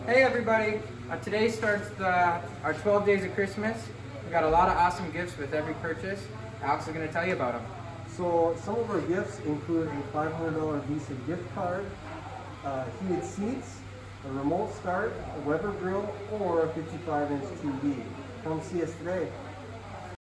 Hey everybody, today starts our 12 days of Christmas. We got a lot of awesome gifts with every purchase. Alex is going to tell you about them. So some of our gifts include a $500 Visa gift card, heated seats, a remote start, a Weber grill, or a 55-inch TV. Come see us today.